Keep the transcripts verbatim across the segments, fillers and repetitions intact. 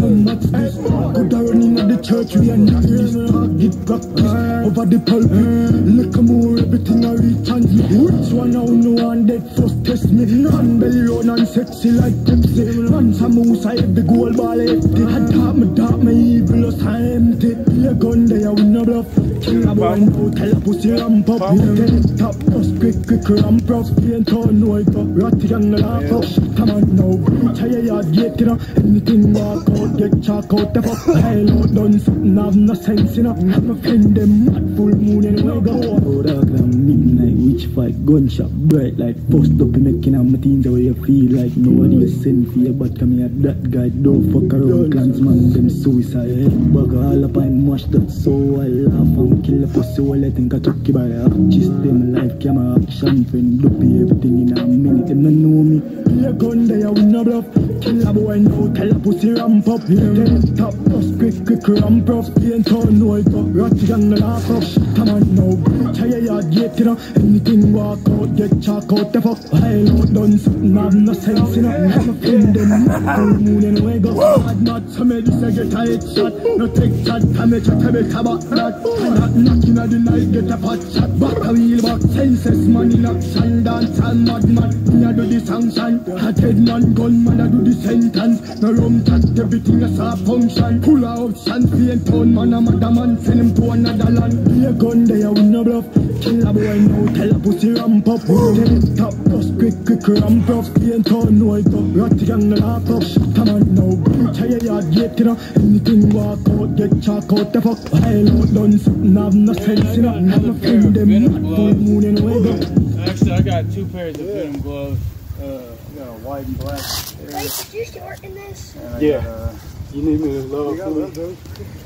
much this. Could I run in the church, we are not get practice over the pulpit. Look more, everything I reach and which one I know one dead first test me. Man belly run and sexy like Pepsi. Man some moose I have the gold ball empty. I dark me dark me evil us empty. Your gun there with no bluff. Kill a boy now, tell a pussy ramp up. Tell it top, just quick quick ramp up. Paint on no it up, ratty and laugh up. Come on now, reach a yard gate you know. Anything walk out, get chalk out the fuck. Hell out done something have no sense you know. I'm a friend them mad full moon anyway go. Oh dog them midnight witch fight, gunshot bright like post up in the kin of my teens where you feel like nobody is sent for you. But come here that guy don't fuck around clansman them suicide. Bug all up and mash that so I laugh and kill the pussy while I think I took you by a just them life camera action friend dopey everything in a minute. Them don't know me. Your gun there with no bluff. Kill a boy now, tell a pussy ramp up. Then top just quick quick ramp up. Paint on no it up, ratty and laugh up. Come on now, reach a yard gate you know. Anything walk out, get chalk out the fuck. Hell out done something have no sense you know. I'm a friend them full moon anyway go. Mad mad so me this a get a hit shot. No take chat, damage a table cabot that. And that knocking at the night get a pot shot. Back a wheel back senses man in action. Dance and mad man, me a do the sanction. A dead man gun man a do the sentence. No rum chat, everything a soft function. Pull out and paint on man a mad man. Send him to another land. Be a gun there with no bluff. Kill a boy now, tell a pussy ramp up. Tell it top, just quick quick ramp up. Paint on no it up, ratty and laugh up. Come on now, reach a yard gate you know. Anything walk out, get chalk out the fuck. Hell out done something have no sense you know. I'm a friend them mad full moon anyway go. Actually I got two pairs of Venom gloves. Uh, I got a white and black. Wait, did you short in this? Yeah. Got, uh, you need me to load you got those?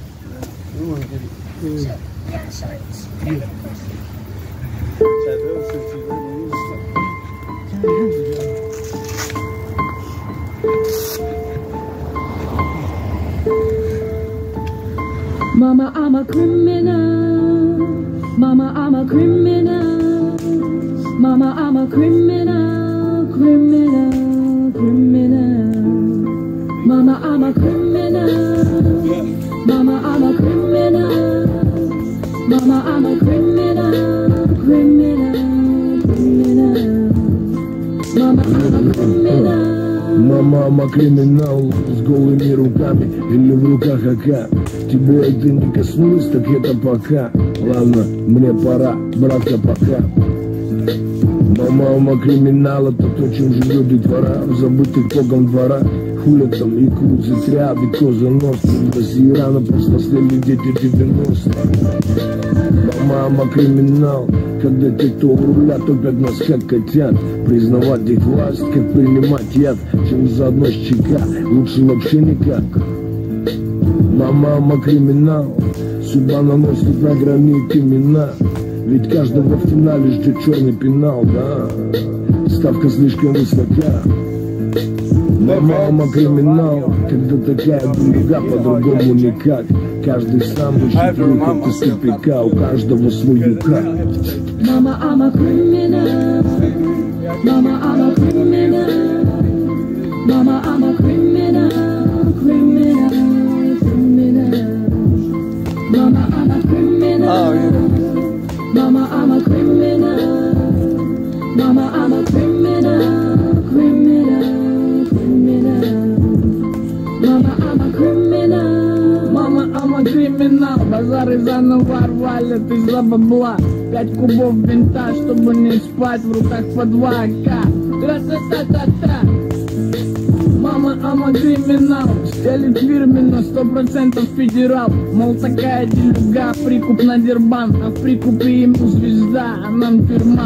We want to get it. So, yeah, sorry. It's kind of a question. Mama, I'm a criminal. Mama, I'm a criminal. Mama, I'm a criminal. Criminal, criminal. Mama, I'm a criminal. Mama, I'm a criminal. Mama, I'm a criminal. Criminal, criminal. Mama, I'm a criminal. Мама, I'm a criminal, с голыми руками или в руках АК. Тебя это не коснулось, так это пока. Ладно, мне пора, братка, пока. Мама, I'm a criminal, это то, чем живет детвора в забытых богом двора. Хулят там и кузы, тряби, коза, нос. России рано повзрослели дети девяностых. Мама, I'm a criminal, когда те, кто у руля, топят нас как котят. Признавать их власть, как принимать яд, чем заодно с ЧК, лучше вообще никак. Мама, I'm a criminal, судьба наносит на гранит имена. Ведь каждого в финале ждет черный пенал, да. Ставка слишком высока. Мама, I'm a criminal, когда такая друга, по-другому никак. Каждый сам ищет выход из тупика, у каждого свой юка. Mama, I'm a criminal. Mama, I'm a criminal. Mama, I'm a criminal. Criminal, criminal. Mama, I'm a criminal. Oh, yeah. Mama, I'm a criminal. Mama, I'm a criminal. Criminal, criminal. Mama, I'm a criminal. Мама, I'm a criminal. Базары заново рвали из-за бабла. Пять кубов винта, чтобы не спать, в руках по два АК. Тра-та-та-та-та. Мама, I'm a criminal. Стелит фирменно, сто процентов федерал. Мол, такая делюга, прикуп на дербан. А в прикупе ему звезда, а нам тюрьма.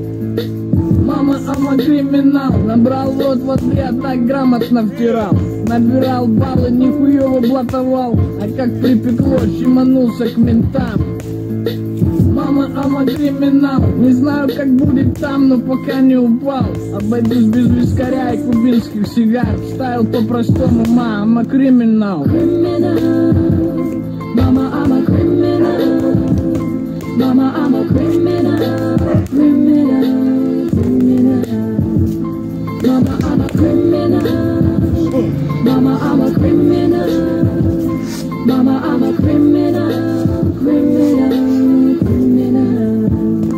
Мама, I'm a criminal. Набрал вот в ответ, так грамотно втирал. Набирал баллы, нихуево блатовал. А как припекло, щеманулся к ментам. Мама, I'm a criminal. Не знаю, как будет там, но пока не упал. Обойдусь без вискаря и кубинских сигар. Ставил по-простому, ма, I'm a criminal. Criminal. Mama, I'm a criminal. Mama, I'm a criminal. Criminal, criminal. Mama, I'm a criminal. Mama, I'm a criminal. I'm a criminal, criminal, criminal.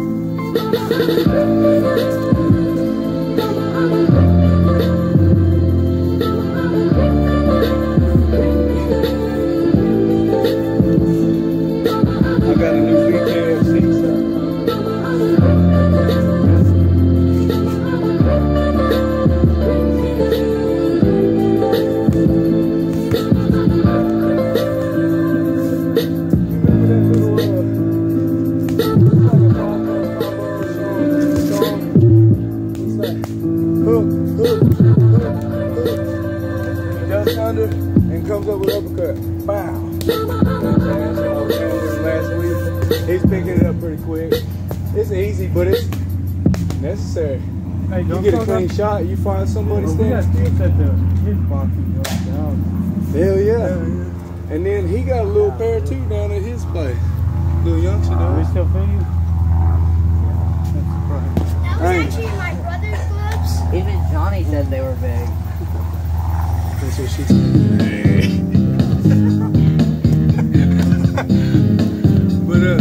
I got a new B K F C shirt. And comes up with uppercut. Bow. Last week. He's picking it up pretty quick. It's easy, but it's necessary. Hey, you get a clean shot, you find somebody well, standing. We got at the hitboxing down. Hell yeah. Hell yeah. And then he got a little pair too down at his place. Little youngster Do does. we still feel you? That was actually my brother's gloves. Even Johnny said they were big. That's what she said. Hey. But uh,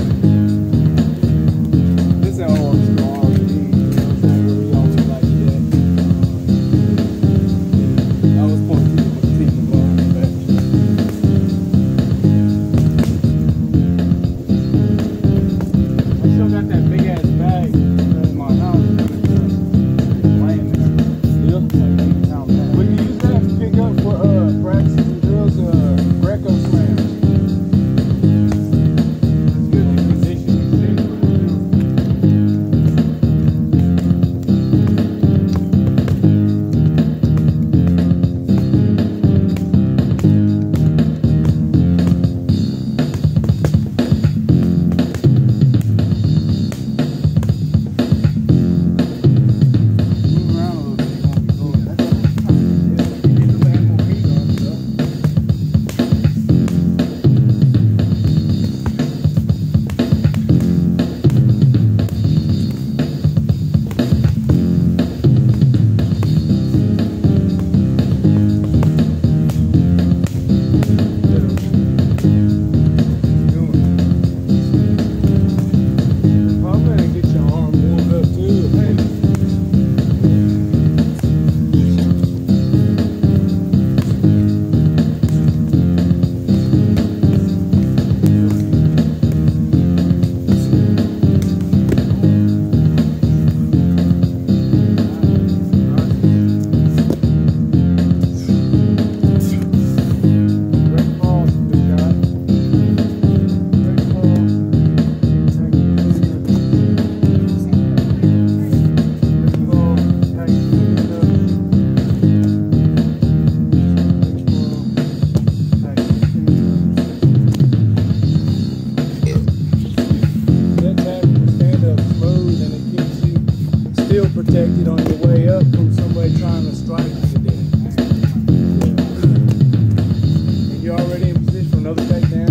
this how hard it's going on to me. You know what I'm saying? We always like that. I was pointing to the team to go on back. I still got that big ass bag in my house. Laying there. Yep. Like eighty pound bag. We can use that to pick up for uh, practice and drills, uh, Greco slams. It's good to condition and shit for the drill. Move around a little bit, you won't be going. I'm gonna get your arm warmed up too. Hey. Great ball, good shot. Great ball. Great ball. Nice. Good enough. That tackle will stand up smooth and it keeps you still protected on your way up from somebody trying to strike you to death. And you're already in position for another takedown.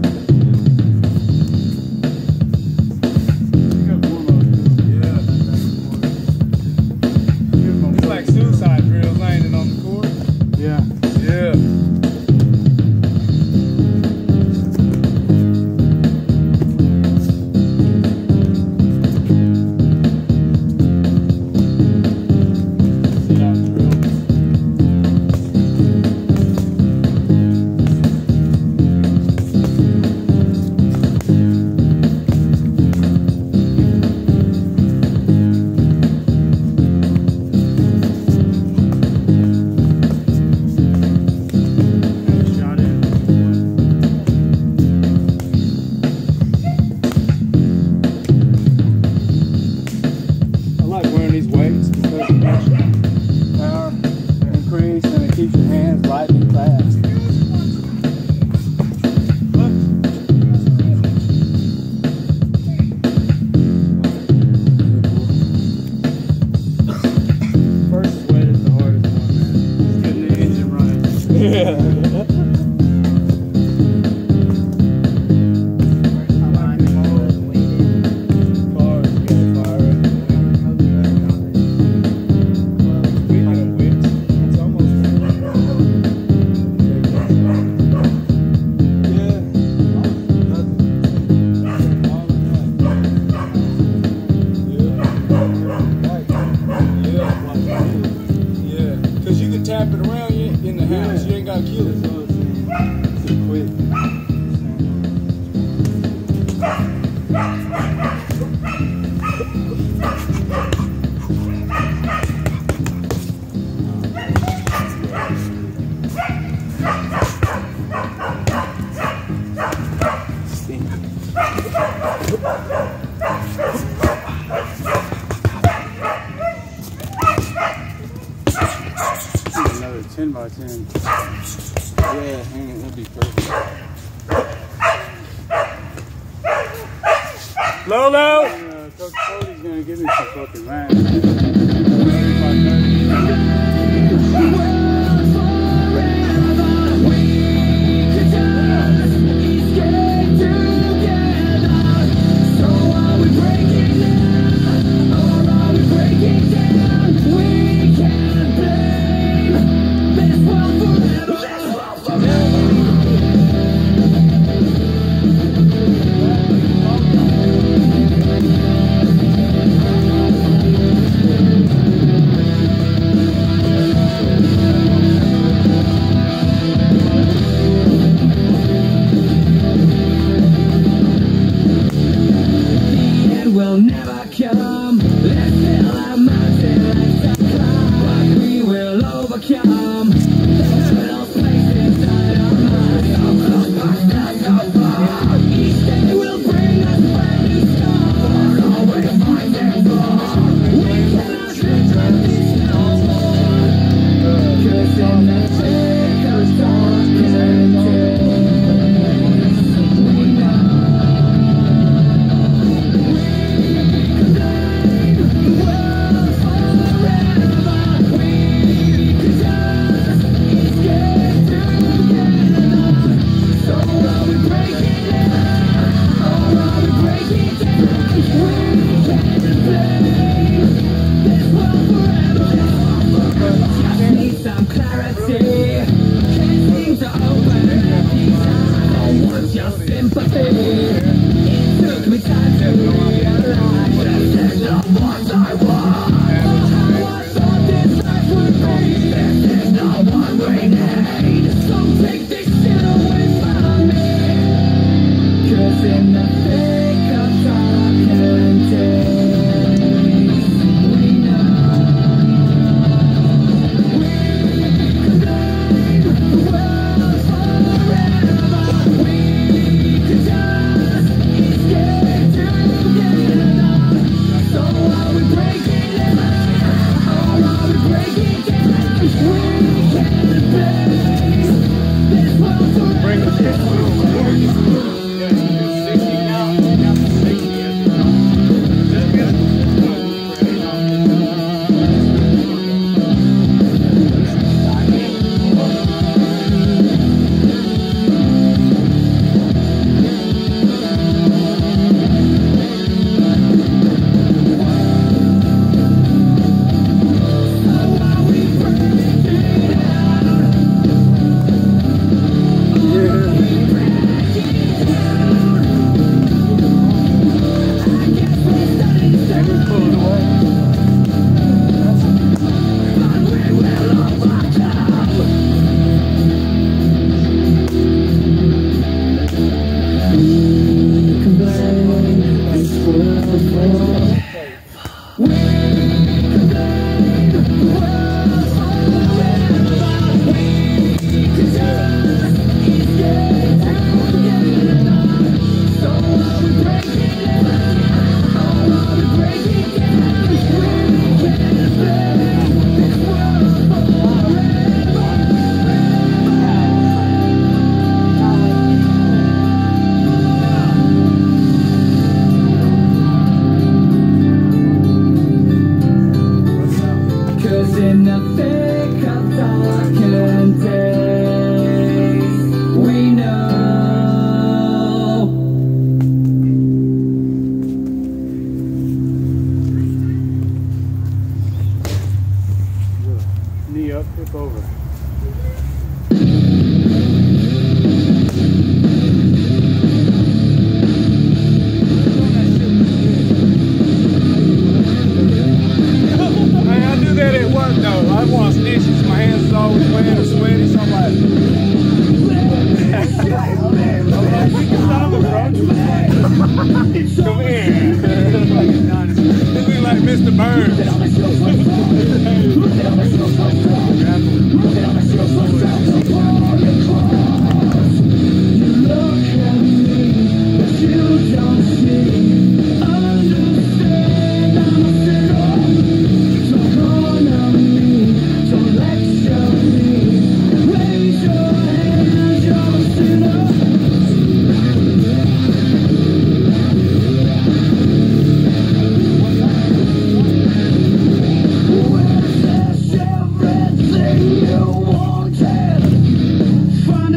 It's like suicide drills landing on the court. Yeah. Yeah. Sit out drill. Shot in. I like wearing these weights because it makes your power increase and it keeps your hands light and fast. First sweat is the hardest one, man. Just getting the engine running. Yeah. Cars, you gotta fire it. Speaking of which, it's almost yeah. And yeah, hang it, that'd be perfect. Lolo! Uh, Coach Cody's gonna give me some fucking will never come. Let's fill our mountain, let's climb. But we will overcome. Those little spaces inside our minds. So close, but not so far. Each day will bring us brand new stars. Always fighting for. We cannot live like this no more. 'Cause in the thick of darkness, we know. Some clarity, can't seem to open these eyes. I want your sympathy. It took me time to realize this is not what I want. Or how I thought this life would be. This is not what we need. So take this shit away from me. 'Cause in the thick of darkness days, we know.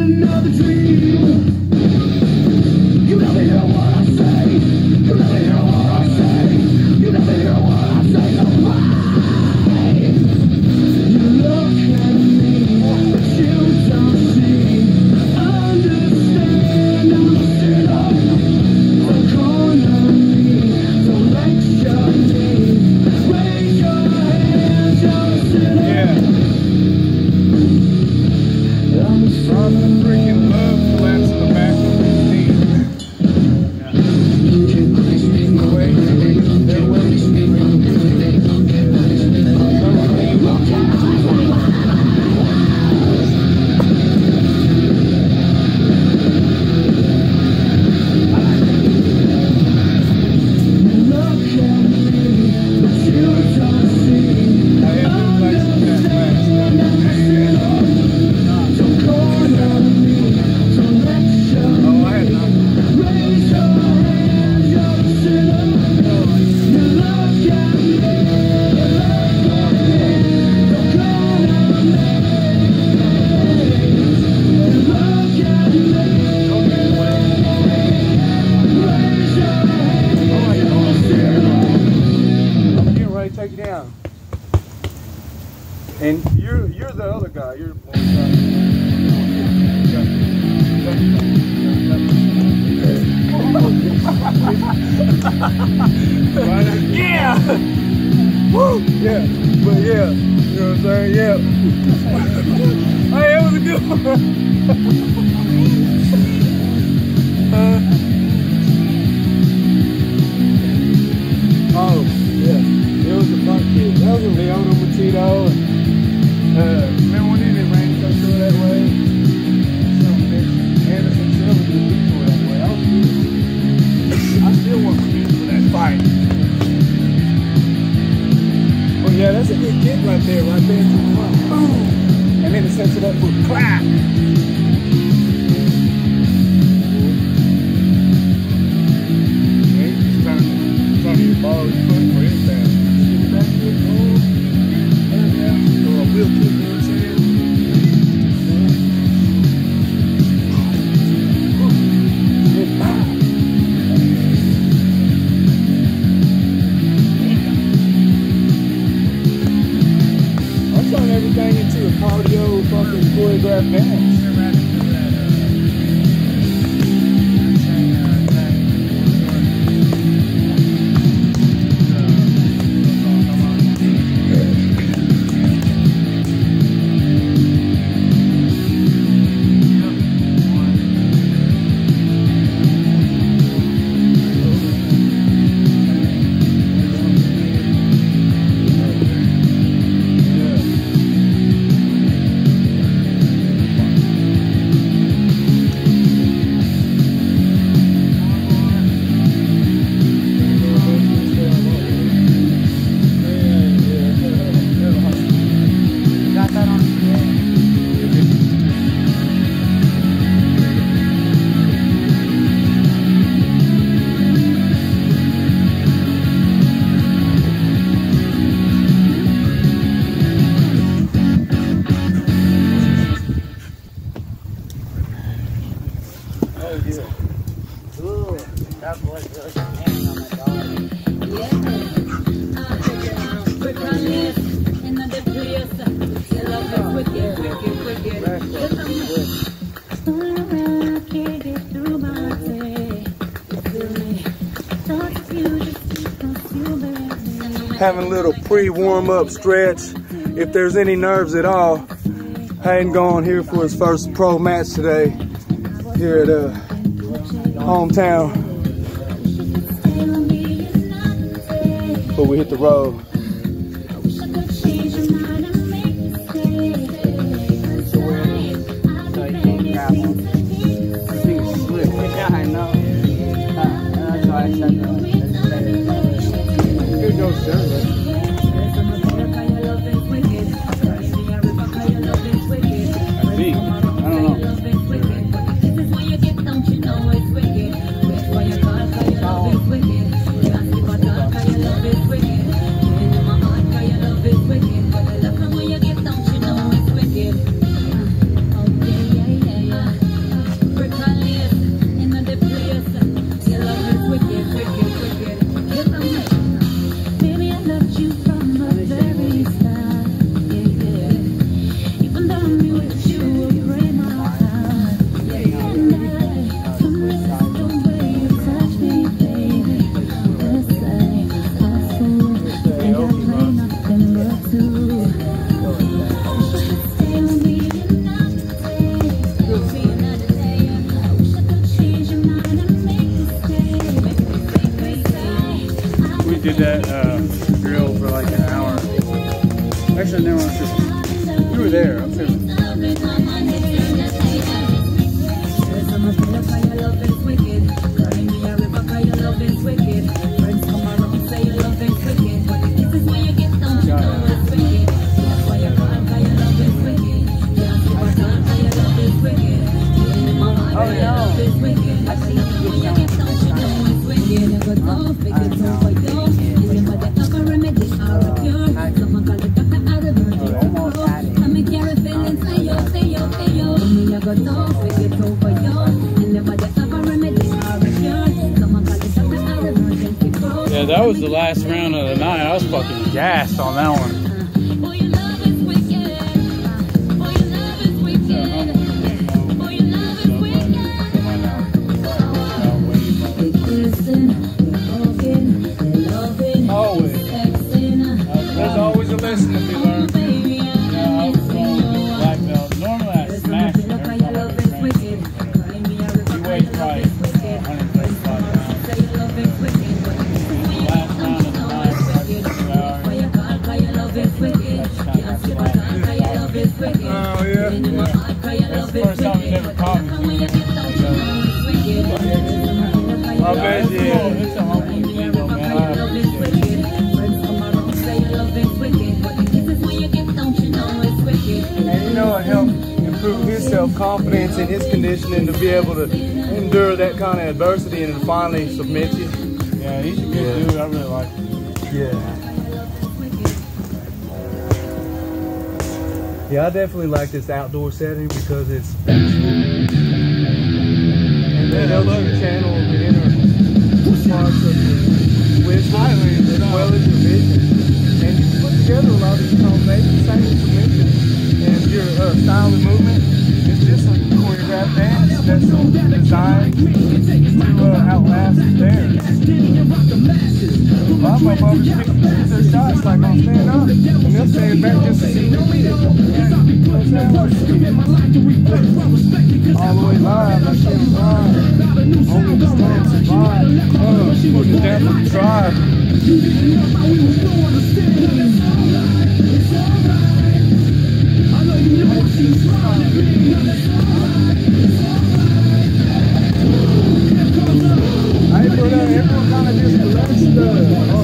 another dream. You never hear what I say. You never hear what I say. You never hear what I say. So why? You look at me, but you don't see. Understand, I'm still up. So corner me, don't lecture me. Raise your hands, you're still up. Yeah. Rob the freaking love collapse in the back of his knee. Away, they're away. Take you down. And you're you're the other guy. You're the one guy. Yeah. Woo. Yeah. But yeah. You know what I'm saying? Yeah. Hey, that was a good one. uh, oh, yeah. It was a fun kid. That was a Leona Matito. And, uh, remember when it rained so through that way? Some bitch, Anderson Silver did people that way. I was good. I still want to be for that fight. But yeah, that's a good kick right there, right there to the front. Boom! And then it sets it up for a clap. Yeah, just trying to, trying to borrow your foot for his bad. Real kick, you know what I'm saying? I'm turning everything into a cardio fucking choreographed dance. Having a little pre-warm-up stretch. If there's any nerves at all, Hayden going here for his first pro match today here at uh, hometown. Before we hit the road. Yeah. did that uh, drill for like an hour. Actually, never mind. You were there. I'm sure. Oh no. I see you get Yeah, that was the last round of the night. I was fucking gassed on that one. Always. There's always a lesson to be learned. Yeah, I was going black belt. Normally I smash it every time I go train. He weighs probably one hundred thirty-five pounds. Last round of the night, two hours. Oh, yeah. Yeah. That's the first time he's ever caught me. I bet, yeah. It's a humbling thing, though, man. I appreciate it. And you know, it helped improve his self-confidence and his conditioning to be able to endure that kind of adversity and finally submit you. Yeah, he's a good Yeah. dude. I really like him. Yeah. Yeah, I definitely like this outdoor setting because it's peaceful. And it helps you channel the inner parts of your wisdom as well as your vision. And you put together a lot of these combinations, same as you mentioned. And your uh, style of movement is just a choreographed dance that's designed to uh, outlast theirs. A lot of motherfuckers pick their shots like on stand up, and they'll stand back just to see what they did. All the way live, like she was live. Only the storm survived. Oh, she was the death of the tribe. Hey, brother, everyone kind of just relaxed. Uh, oh,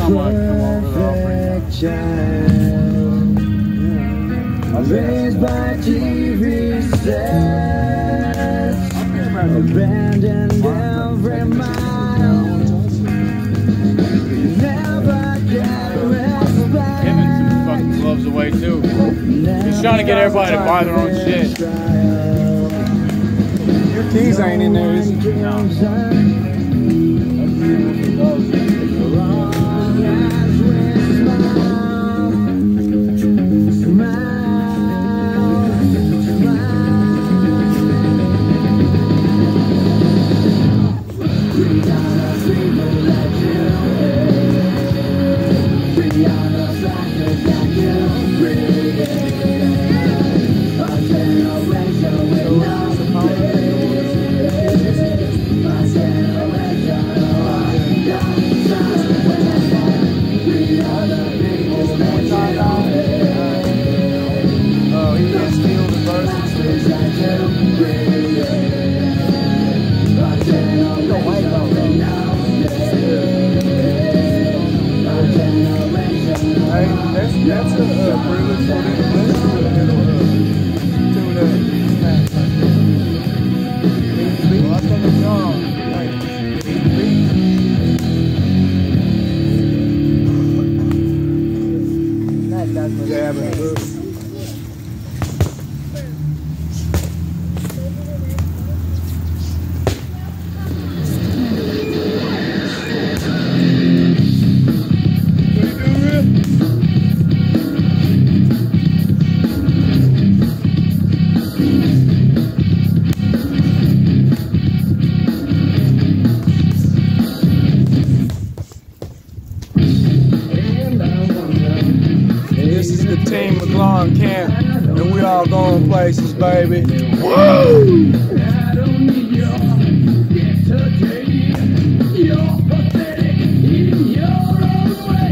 might come over there. I'll bring perfect child, raised by T V sets, abandoned every mile, never get respect. Giving some fucking gloves away too. Just trying to get everybody to buy their own shit. Your keys ain't in there, is it? No. That's a uh, privilege for them. Let's do it. Do that. Well, I think it's wrong. Hey, yeah, but look. Camp, and we all going places, baby. Woo! I don't need your entertaining. You're pathetic in your own way.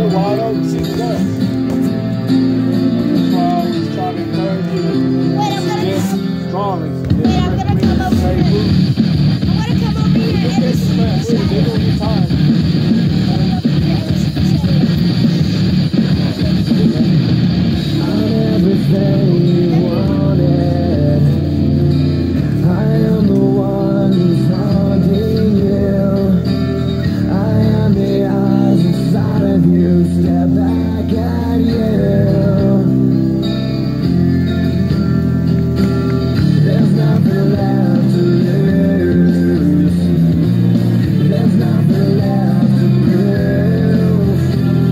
wide open, see the door. That's why I always try to encourage you to Wait, I'm gonna get come. strong and Wait, I'm gonna come over stay here. moving. I'm gonna come over here Just every get some rest. They're doing your time. Everything you wanted, I am the one who's haunting you. I am the eyes inside of you, stare back at you. There's nothing left to lose. There's nothing left to prove.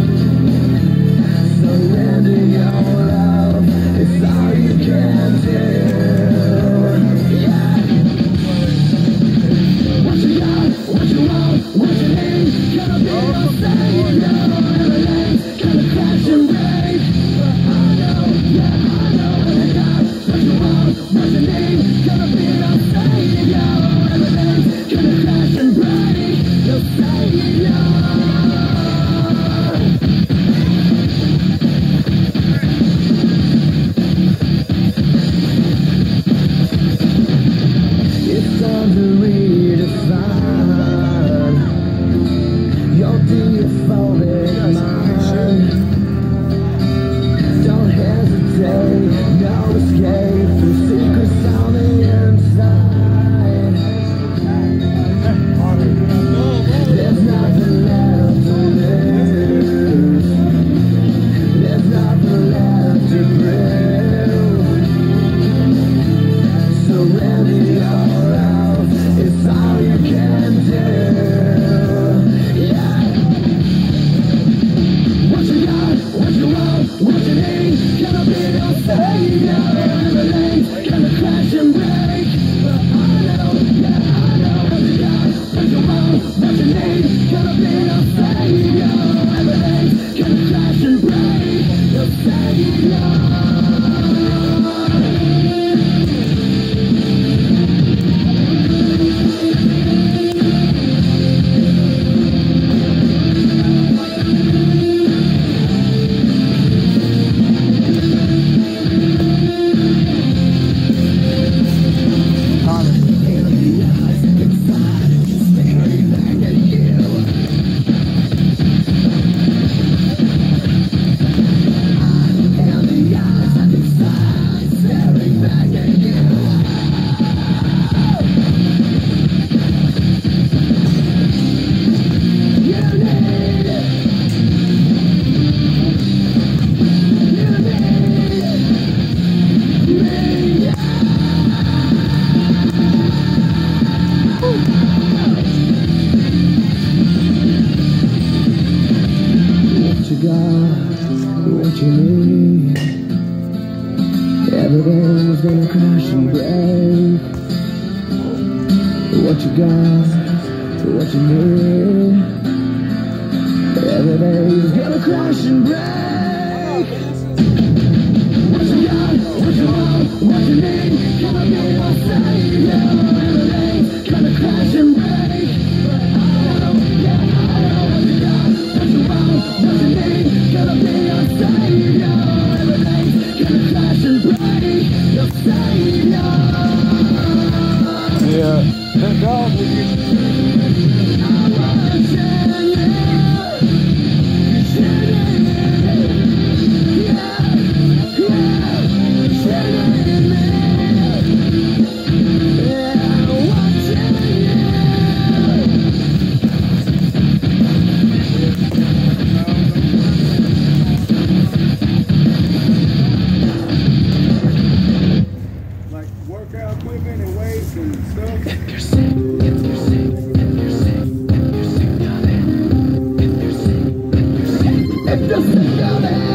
Surrender your love, it's all you can do. Yeah. What you got, what you want, what you need, gonna be your savior. Everything's gonna crash and break, but I know, yeah, I know what you got, what you want, what you need, gonna be your savior. Everything's gonna crash and break, your savior. It's time to redefine your defaulted mind. Don't hesitate, no escape from secrets on the inside. There's nothing left to lose. There's nothing left to prove. Surrender your love, it's all you can do. Yeah. What you got, what you want, what you need, gonna be your savior. Everything's gonna crash and break, but I know, yeah, I know what you got, what you want, what you need, gonna be your savior. Everything's gonna crash and break, your savior. What you got, what you need, everything's gonna crash and break. What you got, what you need, everything's gonna crash and break. What you got, what you want, what you need, gonna be your savior. Everything's gonna crash and break, but I know, yeah, I know what you got, what you want, what you need, gonna be your savior. Everything's gonna crash and break, your savior. Yeah, that dog will get you. I wanna tell you, you should yeah, yeah, you should yeah, watching you. Like workout equipment and weights and stuff. If you're sick, if you're sick, if you're sick, if you're sick of it, if you're sick, if you're sick, if you're sick of it.